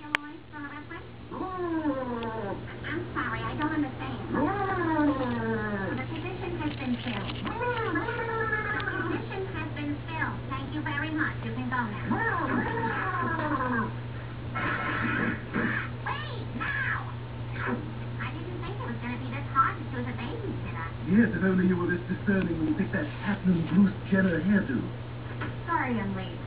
Steroids for a reference? I'm sorry, I don't understand. The position has been filled. The position has been filled. Thank you very much. You can go now. Wait, now! I didn't think it was going to be this hard to choose a babysitter. Yes, if only you were this discerning when you picked that platinum Bruce Jenner hairdo. Sorry I'm late.